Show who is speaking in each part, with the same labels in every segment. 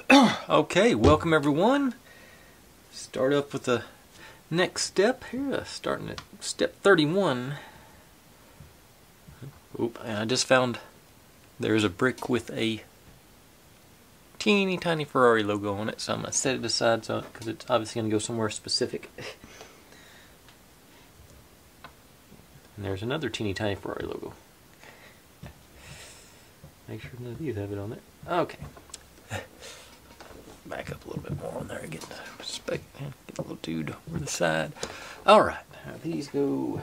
Speaker 1: Okay, welcome everyone. Start up with the next step here, starting at step 31. Oop, and I just found there's a brick with a teeny tiny Ferrari logo on it, so I'm going to set it aside because it's obviously going to go somewhere specific. And there's another teeny tiny Ferrari logo. Make sure none of these have it on there. Okay. Back up a little bit more on there, get a little dude over the side. Alright, now these go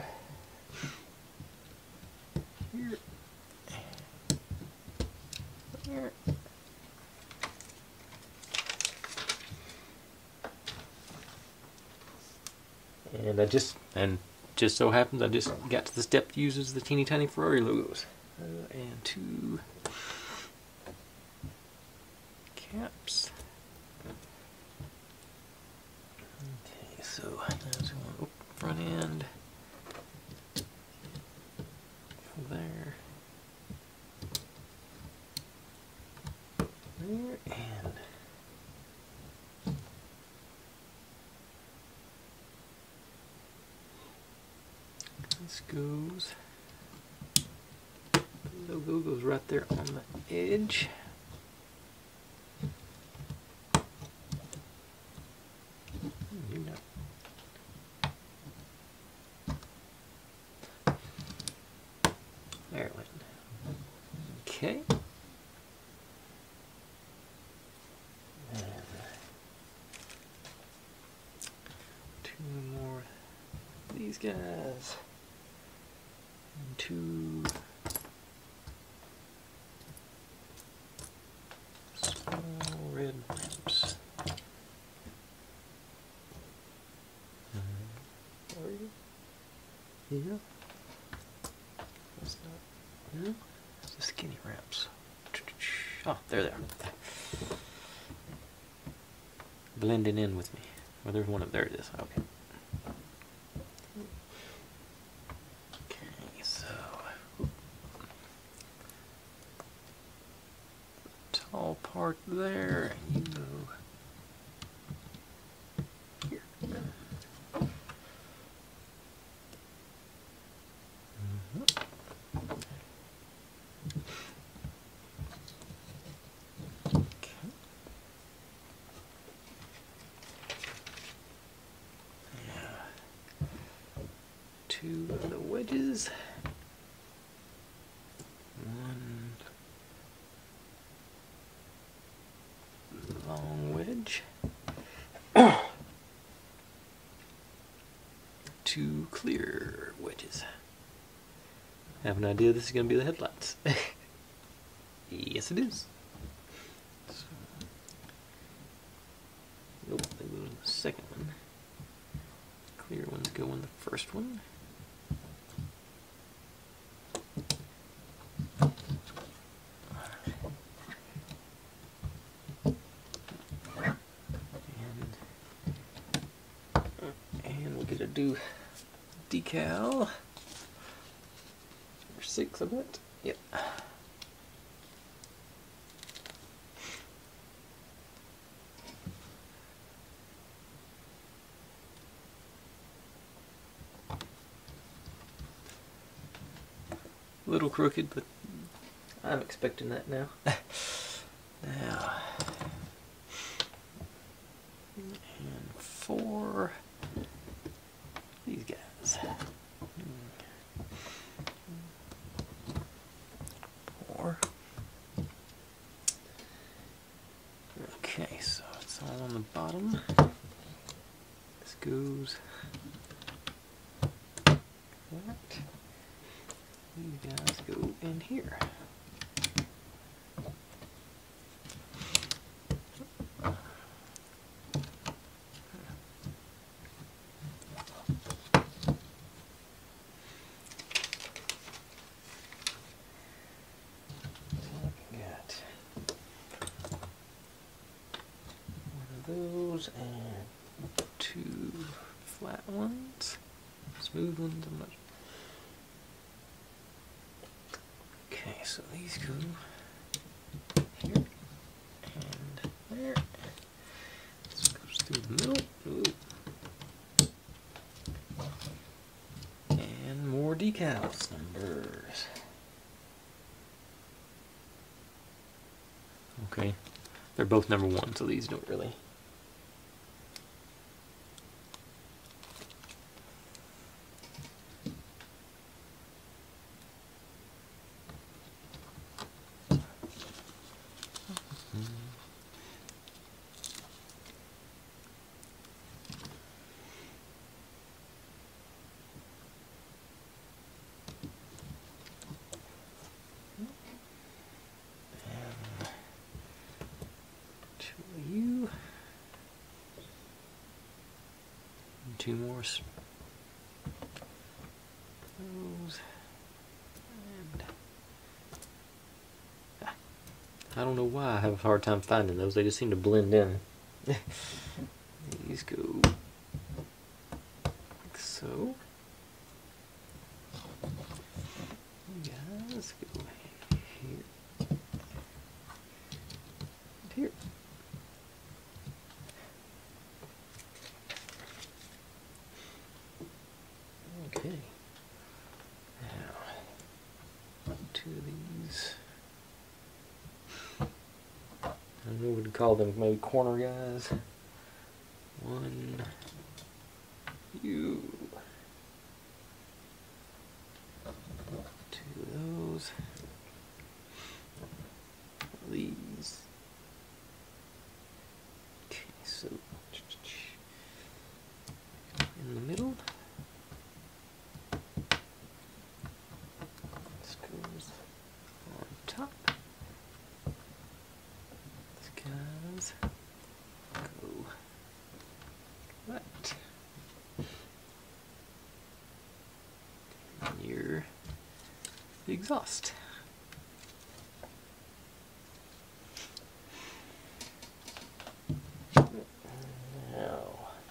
Speaker 1: here, here. And just so happens I just got to the step that uses the teeny tiny Ferrari logos. And two caps. Okay, so that's one front end. Go there. There and this goes. The logo goes right there on the edge. There it went. Okay. And two more of these guys. And two small red lamps. Are you? Yeah. That's not. No, it's the skinny ramps. Oh, there they are. Blending in with me. Well, there's one up there. It is. Okay. Okay, so tall part there. You go here. Two of the wedges. One long wedge. Two clear wedges. I have an idea this is going to be the headlights. Yes, it is. So, nope, they go in the second one. Clear ones go in the first one. And we'll get a decal. Or 6 of it. Yep. A little crooked, but I'm expecting that now. Now, and 4 these guys. 4. Okay, so it's all on the bottom. This goes that. These guys go in here. Those and 2 flat ones, smooth ones. I'm not. Okay, so these go here and there. the middle. Ooh. And more decals numbers. Okay, they're both number 1, so these don't really. You. And 2 more. Those. And I don't know why I have a hard time finding those. They just seem to blend in. These go like so. You guys go here. And here. Okay. Now, 2 of these. I don't know what to call them, maybe corner guys. 1, you. 2 of those. These. Okay, so in the middle. This goes on top. These guys go like that. And you're the exhaust. Now,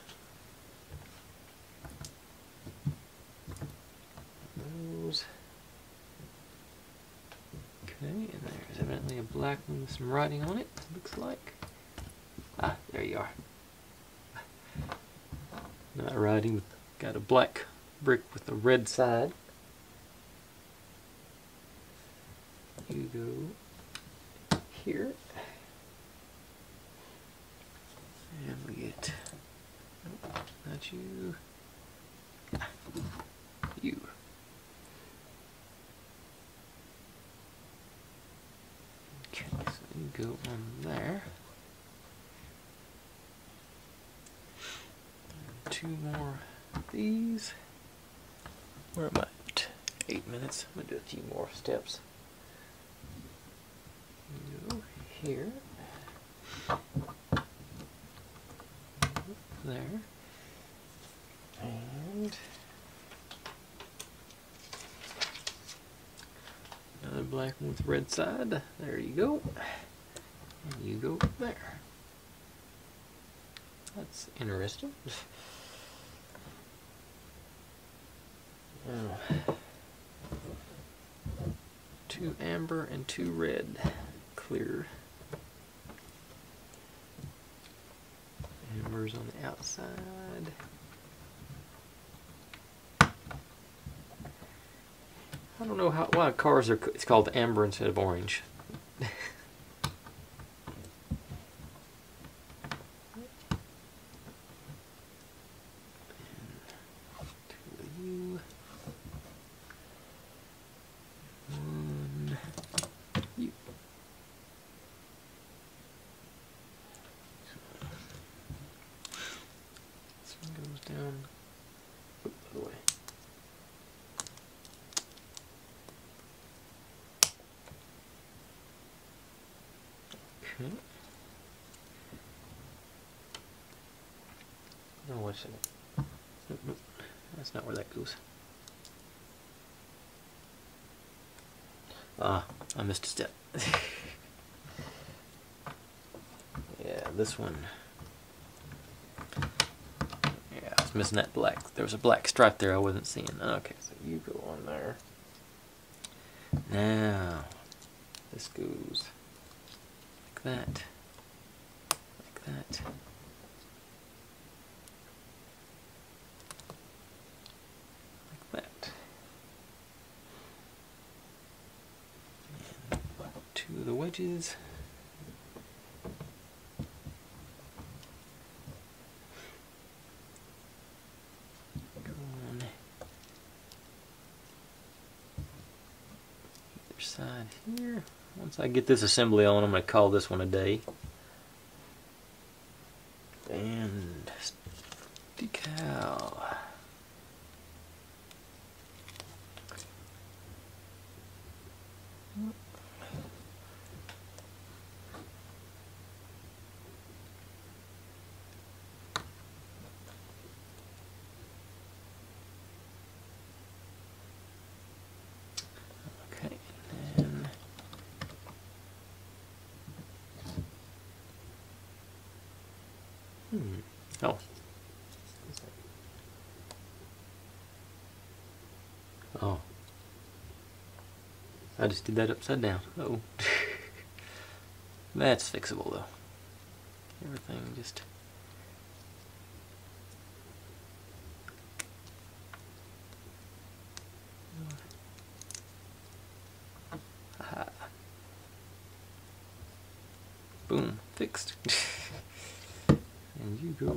Speaker 1: those. Okay, and there's evidently a black one with some writing on it, looks like. Ah, there you are. Not writing, got a black brick with a red side. You go here. And we get, nope, not you, you. Okay, so you go on there. And 2 more of these. Where am I at? 8 minutes. I'm going to do a few more steps. You go here. There. And another black one with red side. There you go. And you go there. That's interesting. Now, 2 amber and 2 red. Clear. Amber's on the outside. I don't know why cars are. It's called amber instead of orange. Down. Oop, the other way. Okay. No, wait a second. Nope, nope. That's not where that goes. Ah, I missed a step. Yeah, this one. Missing that black. There was a black stripe there I wasn't seeing. Okay, so you go on there. Now, this goes like that. Like that. edges. Go on either side here. Once I get this assembly on, I'm going to call this one a day. And decal. Okay, and oh. Oh. I just did that upside down. Oh. That's fixable though. Everything just... Aha. Boom. Fixed. And you go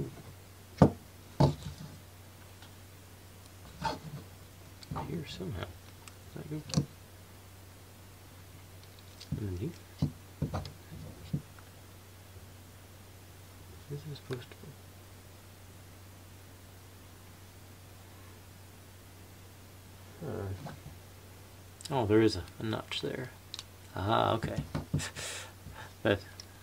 Speaker 1: here somehow. There you go. And you. This is supposed to be. Oh, there is a notch there. Ah, okay. That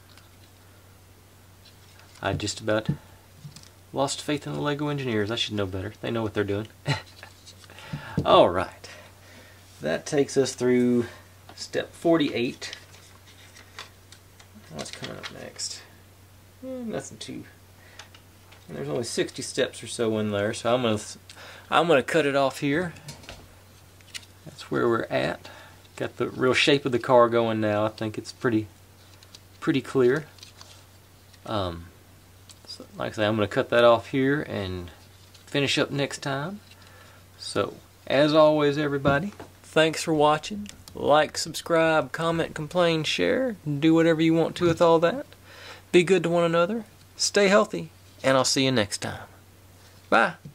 Speaker 1: I just about lost faith in the Lego engineers. I should know better. They know what they're doing. Alright. That takes us through step 48. What's coming up next? Nothing too... And there's only 60 steps or so in there, so I'm gonna cut it off here. That's where we're at. Got the real shape of the car going now. I think it's pretty clear. So like I say, I'm gonna cut that off here and finish up next time. So, as always, everybody, thanks for watching. Like, subscribe, comment, complain, share, do whatever you want to with all that. Be good to one another. Stay healthy. And I'll see you next time. Bye.